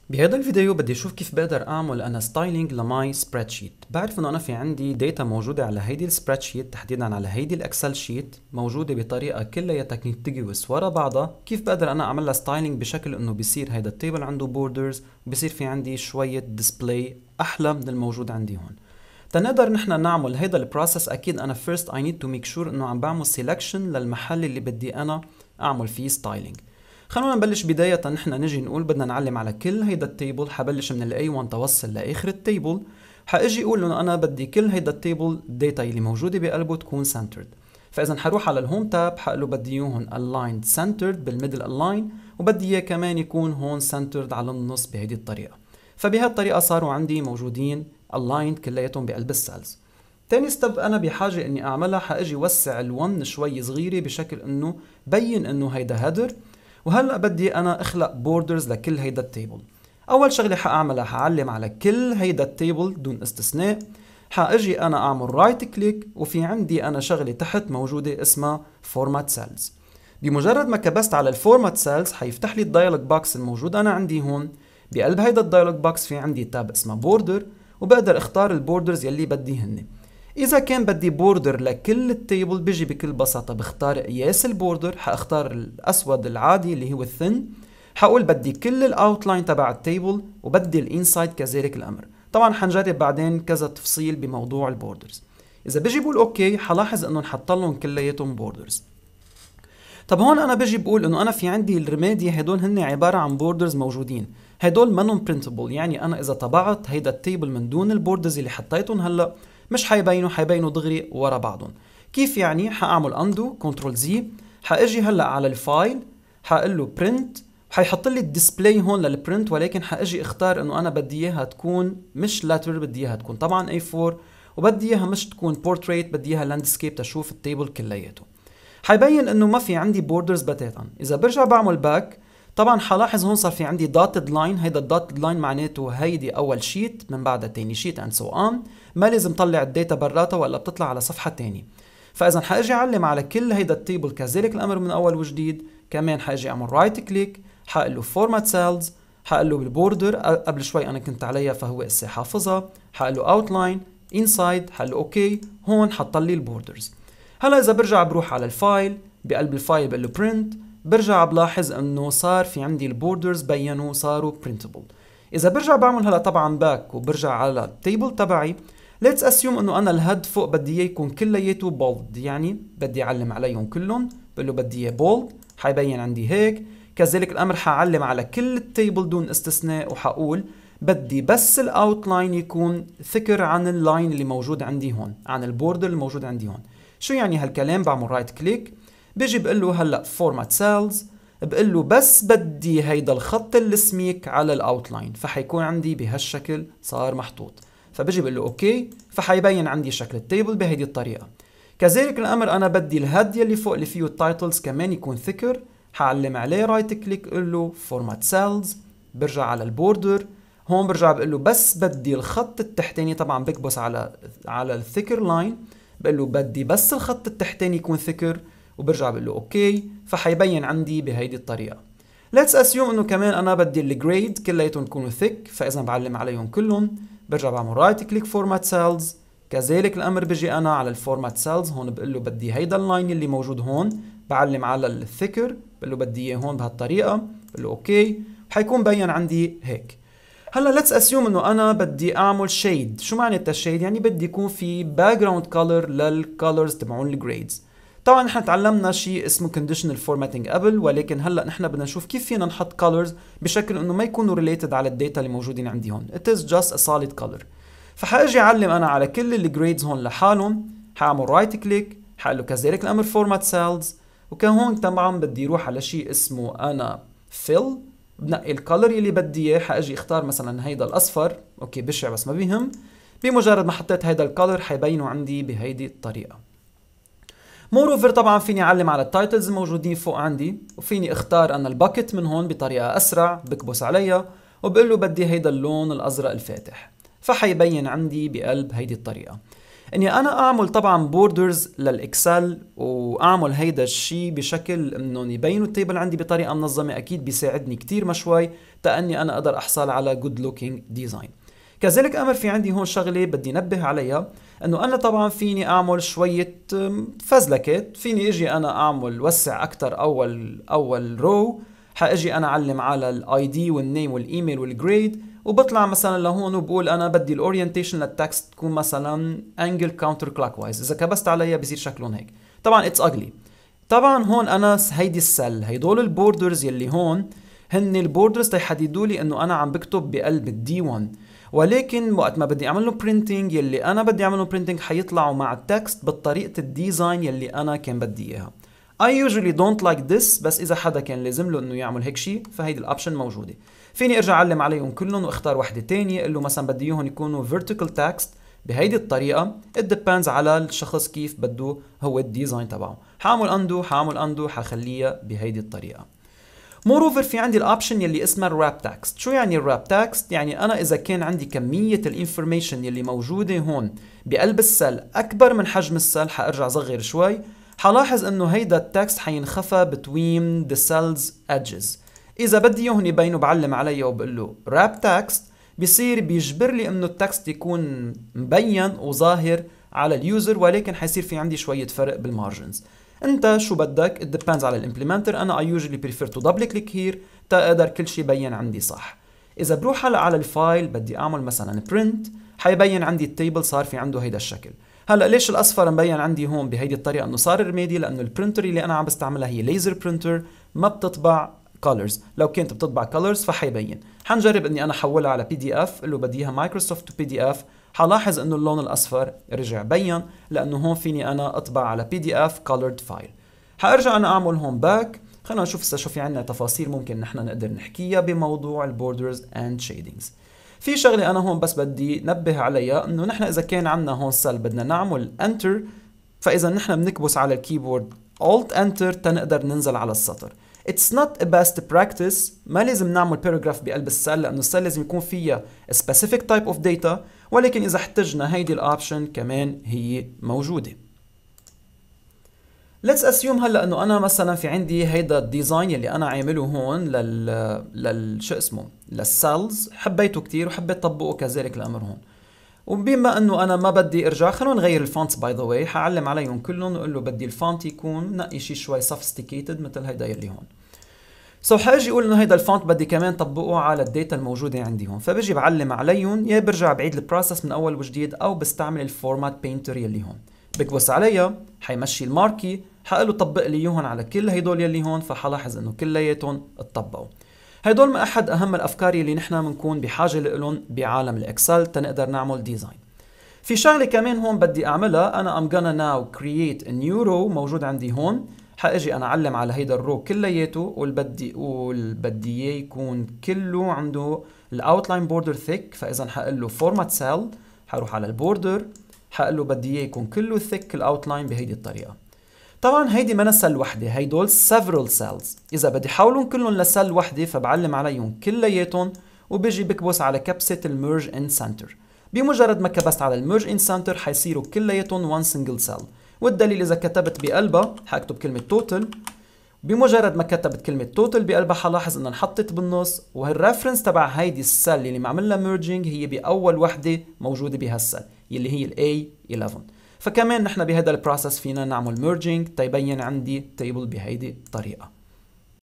بهذا الفيديو بدي اشوف كيف بقدر اعمل انا ستايلينج لماي سبريد شيت. بعرف انه انا في عندي داتا موجوده على هيدي السبريد شيت، تحديدا على هيدي الاكسل شيت، موجوده بطريقه كلياتها كونتيجوس ورا بعضها. كيف بقدر انا اعمل لها ستايلينج بشكل انه بيصير هيدا التيبل عنده بوردرز وبصير في عندي شويه ديسبلاي احلى من الموجود عندي هون. تنقدر نحن نعمل هيدا البروسيس، اكيد انا first I need to make sure انه عم بعمل selection للمحل اللي بدي انا اعمل فيه ستايلينج. خلونا نبلش بداية. نحن نجي نقول بدنا نعلم على كل هيدا التيبل. حبلش من ال A1 توصل لاخر التيبل. حاجي اقول انه انا بدي كل هيدا التيبل الداتا اللي موجودة بقلبه تكون centered. فاذا حروح على الهوم تاب، حقله بدي اياهم aligned centered بالميدل align، وبدي اياه كمان يكون هون centered على النص بهيدي الطريقة. فبهي الطريقة صاروا عندي موجودين aligned كلياتهم بقلب السيلز. تاني ستيب انا بحاجة اني اعملها، حاجي وسع ال1 شوي صغيرة بشكل انه بين انه هيدا هيدر. وهلا بدي انا اخلق بوردرز لكل هيدا التيبل. اول شغله حاعملها، حعلم على كل هيدا التيبل دون استثناء. حاجي انا اعمل رايت كليك، وفي عندي انا شغله تحت موجوده اسمها فورمات سيلز. بمجرد ما كبست على الفورمات سيلز حيفتح لي الدايلوج بوكس الموجود انا عندي هون. بقلب هيدا الدايلوج بوكس في عندي تاب اسمها بوردر، وبقدر اختار البوردرز يلي بدي هن. إذا كان بدي بوردر لكل التيبل بيجي بكل بساطة بختار قياس البوردر. حاختار الأسود العادي اللي هو الثن. حقول بدي كل الأوتلاين تبع التيبل، وبدي الإنسايد كذلك الأمر. طبعا حنجرب بعدين كذا تفصيل بموضوع البوردرز. إذا بيجي بقول أوكي، حلاحظ إنه نحط لهم كلياتهم بوردرز. طب هون أنا بيجي بقول إنه أنا في عندي الرمادي هدول هن عبارة عن بوردرز موجودين. هدول منهم برينتبل، يعني أنا إذا طبعت هيدا التيبل من دون البوردرز اللي حطيتهم هلا مش حيبينوا دغري ورا بعضهم. كيف يعني؟ حاعمل اندو كنترول زي، حاجي هلا على الفايل، حقول له برنت، حيحط لي الديسبلاي هون للبرنت، ولكن حاجي اختار انه انا بدي اياها تكون مش لاتر، بدي اياها تكون طبعا A4، وبدي اياها مش تكون بورتريت، بدي اياها لاندسكيب تشوف التيبل كلياته. حيبين انه ما في عندي بوردرز بتاتا. اذا برجع بعمل باك، طبعا حلاحظ هون صار في عندي داتد لاين. هيدا الداتد لاين معناته هيدي اول شيت، من بعدها تاني شيت اند سو اون. ما لازم طلع الداتا براتها ولا بتطلع على صفحه تانية. فاذا حاجي اعلم على كل هيدا التيبل كذلك الامر من اول وجديد. كمان حاجي اعمل رايت كليك، حقول له فورمات سيلز، حقول له بالبوردر قبل شوي انا كنت عليها فهو هسه حافظها، حقول له اوتلاين انسايد، حقول له اوكي. هون حط لي البوردرز. هلا اذا برجع بروح على الفايل، بقلب الفايل بقول له برنت، برجع بلاحظ انه صار في عندي البوردرز بينوا صاروا برينتبل. اذا برجع بعمل هلا طبعا باك وبرجع على التيبل تبعي، ليتس اسيوم انه انا الهيد فوق بدي اياه يكون كلياته بولد، يعني بدي اعلم عليهم كلهم. بقول له بدي اياه بولد، حيبين عندي هيك. كذلك الامر حعلم على كل التيبل دون استثناء، وحقول بدي بس الاوتلاين يكون ثكر عن اللاين اللي موجود عندي هون، عن البوردر الموجود عندي هون. شو يعني هالكلام؟ بعمل رايت كليك، بيجي بقول له هلا فورمات سيلز، بقول له بس بدي هيدا الخط السميك على الاوتلاين، فحيكون عندي بهالشكل صار محطوط. فبيجي بقول له اوكي، فحيبين عندي شكل التيبل بهيدي الطريقه. كذلك الامر انا بدي الهيد يلي فوق اللي فيه التايتلز كمان يكون ثكر. حعلم عليه رايت كليك، قول له فورمات سيلز، برجع على البوردر. هون برجع بقول له بس بدي الخط التحتاني، طبعا بكبس على الثكر لاين، بقول له بدي بس الخط التحتاني يكون ثكر، وبرجع بقول له اوكي. فحيبين عندي بهيدي الطريقه. ليتس اسيوم انه كمان انا بدي الجريد كلياتهم يكونوا ثيك، فاذا بعلم عليهم كلهم، برجع بعمل رايت كليك فورمات سيلز. كذلك الامر بيجي انا على الفورمات سيلز، هون بقول له بدي هيدا اللاين اللي موجود هون، بعلم على الثيكر، بقول له بدي اياه هون بهالطريقه، بقول له اوكي، حيكون بين عندي هيك. هلا ليتس اسيوم انه انا بدي اعمل شيد. شو معنى الشيد؟ يعني بدي يكون في باك جراوند كولر للكولرز تبعون الجريدز. طبعا نحن تعلمنا شيء اسمه conditional formatting قبل، ولكن هلا نحن بدنا نشوف كيف فينا نحط colors بشكل انه ما يكونوا related على الداتا اللي موجودين عندي هون. It is just a solid color. فحاجي اعلم انا على كل الجريدز هون لحالهم، حاعمل رايت كليك، حقول له كذلك الامر فورمات سيلز، وكهون طبعا بدي اروح على شيء اسمه انا fill، بنقي الكالر يلي بدي اياه. حاجي اختار مثلا هيدا الاصفر، اوكي بشع بس ما بيهم. بمجرد ما حطيت هيدا الكالر حيبينوا عندي بهيدي الطريقه. موروفر طبعا فيني اعلم على التايتلز الموجودين فوق عندي، وفيني اختار انا الباكت من هون بطريقه اسرع، بكبس عليها وبقول له بدي هيدا اللون الازرق الفاتح، فحيبين عندي بقلب هيدي الطريقه. اني انا اعمل طبعا بوردرز للاكسل واعمل هيدا الشيء بشكل انه يبينوا التيبل عندي بطريقه منظمه، اكيد بيساعدني كتير مشوي تاني انا اقدر احصل على جود لوكينج ديزاين. كذلك امر في عندي هون شغله بدي نبه عليها، انه انا طبعا فيني اعمل شويه فزلكات، فيني اجي انا اعمل وسع اكثر اول رو، حاجي انا اعلم على الاي دي والنيم والايميل والجريد، وبطلع مثلا لهون وبقول انا بدي الاورينتيشن للتكست تكون مثلا انجل كاونتر كلوك وايز، اذا كبست عليها بصير شكلهم هيك. طبعا اتس اجلي. طبعا هون انا هيدي السل، هيدول البوردرز يلي هون هن البوردرز تيحددوا لي انه انا عم بكتب بقلب الدي 1، ولكن وقت ما بدي اعمل له برينتينج يلي انا بدي اعمل له برينتينج حيطلعوا مع التكست بطريقه الديزاين يلي انا كان بدي اياها. I usually don't like this، بس اذا حدا كان لازم له انه يعمل هيك شيء فهيدي الاوبشن موجوده. فيني ارجع اعلم عليهم كلهم واختار وحده ثانيه، اقول له مثلا بدي اياهم يكونوا vertical text بهيدي الطريقه. it depends على الشخص كيف بده هو الديزاين تبعه. حاعمل اندو حخليها بهيدي الطريقه. موروفر في عندي الاوبشن يلي اسمها الراب تكست. شو يعني الراب تكست؟ يعني انا اذا كان عندي كميه الانفورميشن يلي موجوده هون بقلب السل اكبر من حجم السل، حارجع صغر شوي، حلاحظ انه هيدا التكست حينخفى between the cells edges. اذا بدي اياهم يبينوا بعلم عليه وبقول له wrap text، بيصير بيجبر لي انه التكست يكون مبين وظاهر على اليوزر، ولكن حيصير في عندي شويه فرق بالمارجنز. انت شو بدك، it depends على الامبلمنتر. انا I usually prefer to double click here تا اقدر كل شيء يبين عندي صح. اذا بروح هلا على الفايل بدي اعمل مثلا print، حيبين عندي التيبل صار في عنده هيدا الشكل. هلا ليش الاصفر مبين عندي هون بهيدي الطريقه انه صار رمادي؟ لانه البرنتر اللي انا عم بستعملها هي ليزر برنتر، ما بتطبع colors. لو كنت بتطبع colors فحيبين. حنجرب اني انا احولها على بي دي اف، اللي بدي اياها مايكروسوفت بي دي اف، حلاحظ انه اللون الاصفر رجع بين، لانه هون فيني انا اطبع على بي دي اف colored file. حارجع انا اعمل هون باك. خلينا نشوف هسه شو في عندنا تفاصيل ممكن نحن نقدر نحكيها بموضوع البوردرز اند شيدنجز. في شغله انا هون بس بدي نبه عليها، انه نحن اذا كان عندنا هون سل بدنا نعمل انتر، فاذا نحن بنكبس على الكيبورد Alt Enter تنقدر ننزل على السطر. It's not a best practice. ما لازم نعمل paragraph بقلب السل، لانه السل لازم يكون فيها a specific type of data، ولكن اذا احتجنا هيدي الاوبشن كمان هي موجوده. Let's assume هلا انه انا مثلا في عندي هيدا الديزاين يلي انا عامله هون شو اسمه للسيلز، حبيته كتير وحبيت طبقه كذلك الامر هون. وبما انه انا ما بدي ارجع، خلونا نغير الفونتس باي ذا واي. حعلم عليهم كلهم واقول له بدي الفونت يكون نقي شيء شوي سوفيستيكيتد مثل هيدا يلي هون. حاجي اقول انه هيدا الفونت بدي كمان طبقه على الداتا الموجوده عندي هون، فبجي بعلم عليهم، يا برجع بعيد البروسيس من اول وجديد او بستعمل الفورمات بينتر يلي هون. بكبس عليها حيمشي الماركي، حقول له طبق لي اياهم على كل هيدول يلي هون، فحلاحظ انه كلياتهم اتطبقوا. هيدول من احد اهم الافكار اللي نحن بنكون بحاجه لهم بعالم الاكسل تنقدر نعمل ديزاين. في شغله كمان هون بدي اعملها، انا I'm gonna now create a new row موجود عندي هون. حاجي انا اعلم على هيدا الرو كلياته، والبدي اياه يكون كله عنده الاوتلاين بوردر ثيك، فاذا حقول له فورمات سيل، حروح على البوردر، حقول له بدي اياه يكون كله ثيك الاوتلاين بهيدي الطريقه. طبعا هيدي ما سل وحده، هيدول several cells. اذا بدي حولهم كلهم لسل وحده فبعلم عليهم كلياتهم، وبيجي بكبس على كبسه الميرج ان سنتر. بمجرد ما كبست على الميرج ان سنتر حيصيروا كلياتهم one single cell. والدليل اذا كتبت بقلبها حاكتب كلمه توتال، بمجرد ما كتبت كلمه توتال بقلبها حلاحظ انها انحطت بالنص، وهالريفرنس تبع هيدي السل اللي معمل لها ميرجينج هي باول وحده موجوده بهالسل اللي هي الاي 11. فكمان نحن بهذا البروسيس فينا نعمل ميرجينج تيبين عندي تيبل بهيدي الطريقه.